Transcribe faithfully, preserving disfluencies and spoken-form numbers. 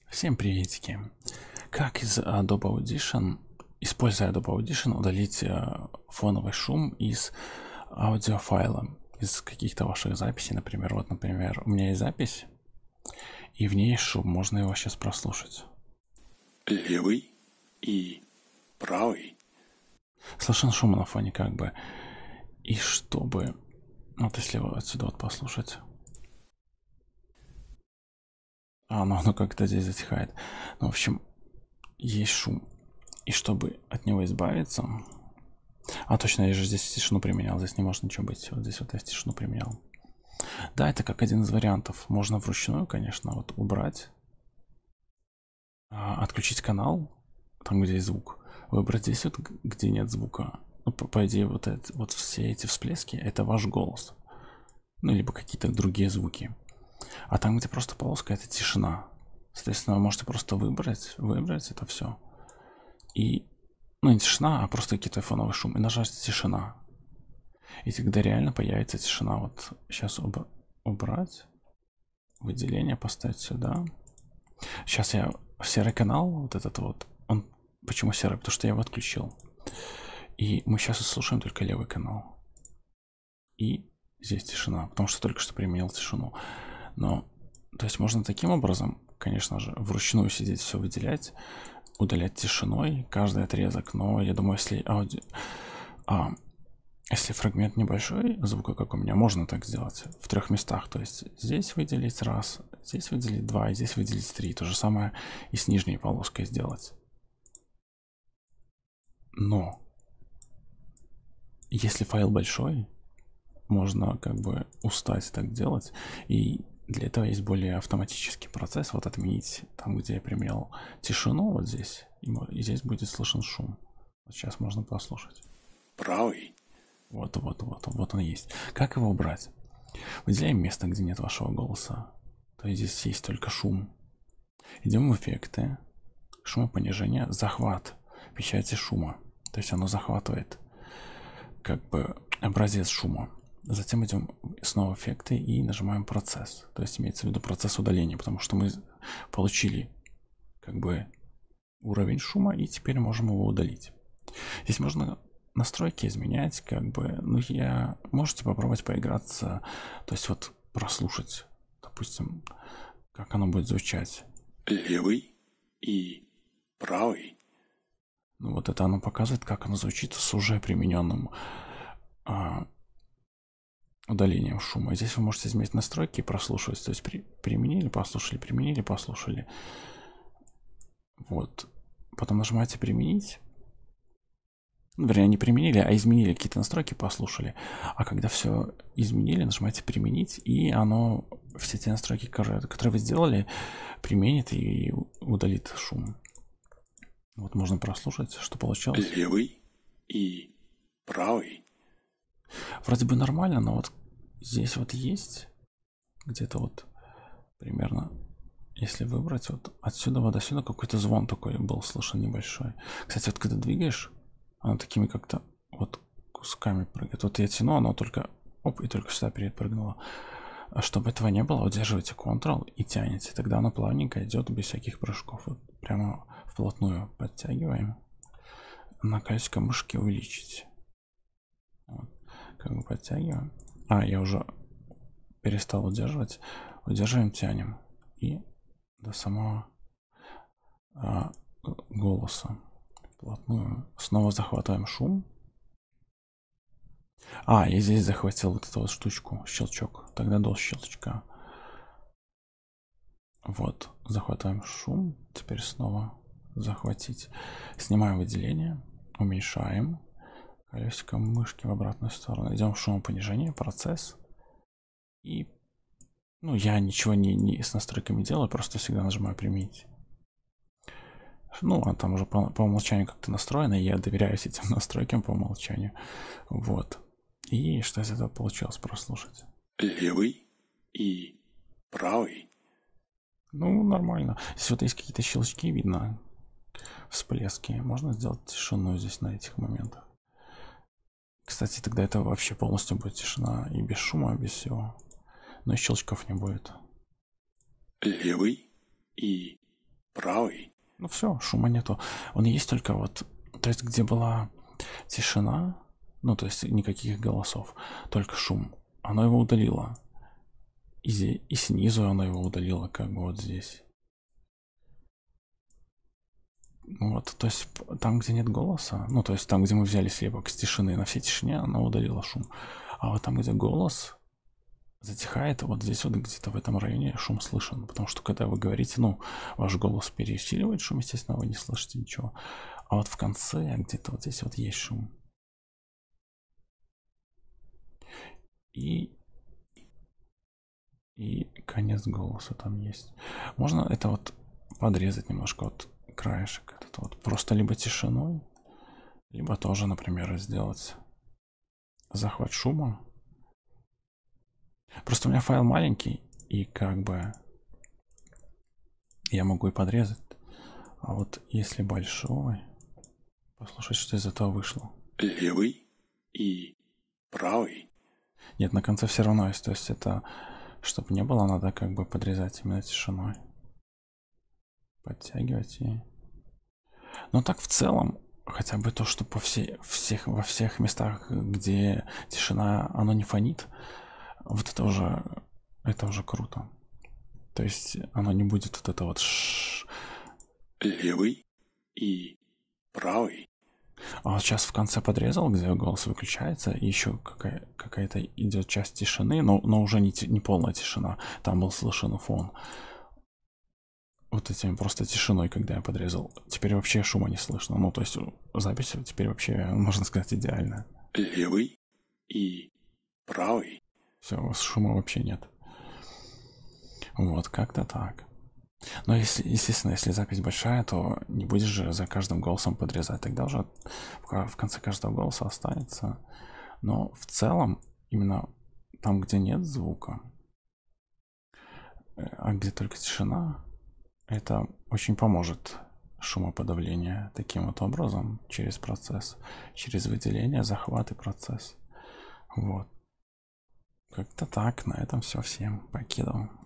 Всем приветики. Как из Adobe Audition, используя Adobe Audition, удалить э, фоновый шум из аудиофайла, из каких-то ваших записей, например. Вот, например, у меня есть запись, и в ней есть шум, можно его сейчас прослушать. Левый и правый. Слышен шум на фоне как бы. И чтобы... Вот если вот отсюда вот послушать. А, ну оно как-то здесь затихает. Ну, в общем, есть шум. И чтобы от него избавиться... А, точно, я же здесь тишину применял. Здесь не может ничего быть. Вот здесь вот я тишину применял. Да, это как один из вариантов. Можно вручную, конечно, вот убрать. А, отключить канал, там, где есть звук. Выбрать здесь вот, где нет звука. Ну, по, по идее, вот, это, вот все эти всплески, это ваш голос. Ну, либо какие-то другие звуки. А там, где просто полоска, это тишина. Соответственно, вы можете просто выбрать, выбрать это все. И, ну, не тишина, а просто какие-то фоновый шум. И нажать тишина. И тогда реально появится тишина. Вот сейчас уб убрать. Выделение поставить сюда. Сейчас я серый канал, вот этот вот. Он почему серый? Потому что я его отключил. И мы сейчас слушаем только левый канал. И здесь тишина, потому что только что применил тишину. Но, то есть можно таким образом, конечно же, вручную сидеть, все выделять, удалять тишиной каждый отрезок. Но я думаю, если ауди... а, если фрагмент небольшой звука, как у меня, можно так сделать в трех местах. То есть здесь выделить раз, здесь выделить два, и здесь выделить три. То же самое и с нижней полоской сделать. Но если файл большой, можно как бы устать так делать. И для этого есть более автоматический процесс. Вот отменить там, где я применял тишину, вот здесь. И здесь будет слышен шум. Вот сейчас можно послушать. Правый. Вот, вот, вот, вот он есть. Как его убрать? Выделяем место, где нет вашего голоса. То есть здесь есть только шум. Идем в эффекты. Шумопонижение. Захват печати шума. То есть оно захватывает как бы образец шума. Затем идем снова в эффекты и нажимаем процесс. То есть имеется в виду процесс удаления, потому что мы получили как бы уровень шума и теперь можем его удалить. Здесь можно настройки изменять, как бы, ну я, можете попробовать поиграться, то есть вот прослушать, допустим, как оно будет звучать. Левый и правый. Ну вот это оно показывает, как оно звучит с уже примененным а, удалением шума. Здесь вы можете изменить настройки и прослушивать, то есть при, применили, послушали, применили, послушали. Вот. Потом нажимаете применить. Ну, вернее, не применили, а изменили какие-то настройки, послушали. А когда все изменили, нажимаете применить, и оно все те настройки, которые вы сделали, применит и удалит шум. Вот можно прослушать, что получилось. Левый и правый. Вроде бы нормально, но вот здесь вот есть где-то вот примерно, если выбрать, вот отсюда вот до сюда какой-то звон такой был слышен небольшой. Кстати, вот когда двигаешь, оно такими как-то вот кусками прыгает. Вот я тяну, оно только оп, и только сюда перепрыгнуло. А чтобы этого не было, удерживайте Ctrl и тянете. Тогда оно плавненько идет без всяких прыжков. Вот прямо вплотную подтягиваем. На колесико мышки увеличить. Вот. Как бы подтягиваем. А, я уже перестал удерживать. Удерживаем, тянем. И до самого а, голоса. Вплотную. Снова захватываем шум. А, я здесь захватил вот эту вот штучку, щелчок. Тогда до щелчка. Вот, захватываем шум. Теперь снова захватить. Снимаем выделение. Уменьшаем. Колесиком мышки в обратную сторону. Идем в шумопонижение, процесс. И, ну, я ничего не, не с настройками делаю, просто всегда нажимаю применить. Ну, а там уже по, по умолчанию как-то настроено, и я доверяюсь этим настройкам по умолчанию. Вот. И что из этого получилось прослушать? Левый и правый. Ну, нормально. Здесь вот есть какие-то щелчки, видно, всплески. Можно сделать тишину здесь на этих моментах. Кстати, тогда это вообще полностью будет тишина и без шума, без всего. Но и щелчков не будет. Левый и правый, Ну все, шума нету. Он есть только вот, то есть где была тишина, ну то есть никаких голосов, только шум. Оно его удалило. И, зе- и снизу оно его удалило, как бы вот здесь. Ну вот, то есть п- там, где нет голоса, ну то есть там, где мы взяли слепок с тишины, на всей тишине оно удалило шум. А вот там, где голос затихает, вот здесь вот где-то в этом районе шум слышен. Потому что когда вы говорите, ну, ваш голос переусиливает шум, естественно, вы не слышите ничего. А вот в конце, где-то вот здесь вот есть шум. И, и конец голоса там есть. Можно это вот подрезать немножко, вот краешек этот вот. Просто либо тишиной, либо тоже, например, сделать захват шума. Просто у меня файл маленький, и как бы я могу и подрезать. А вот если большой, послушать, что из этого вышло. левый и правый, Нет, на конце все равно есть. То есть это, чтобы не было, надо как бы подрезать именно тишиной. Подтягивать и... Но так в целом, хотя бы то, что по всей, всех, во всех местах, где тишина, оно не фонит, вот это уже, это уже круто. То есть оно не будет вот это вот ш. левый и правый, А вот сейчас в конце подрезал, где голос выключается, и еще какая- какая-то идет часть тишины, но, но уже не, ти- не полная тишина. Там был слышен фон. Вот этим просто тишиной, когда я подрезал. Теперь вообще шума не слышно. Ну, то есть запись теперь вообще, можно сказать, идеальная. левый и правый, Все, шума вообще нет. Вот, как-то так. Но если, естественно, если запись большая, то не будешь же за каждым голосом подрезать. Тогда уже в ка- в конце каждого голоса останется. Но в целом, именно там, где нет звука, э, а где только тишина, это очень поможет шумоподавление таким вот образом через процесс, через выделение, захват и процесс. Вот. Как-то так. На этом все. Всем покидал.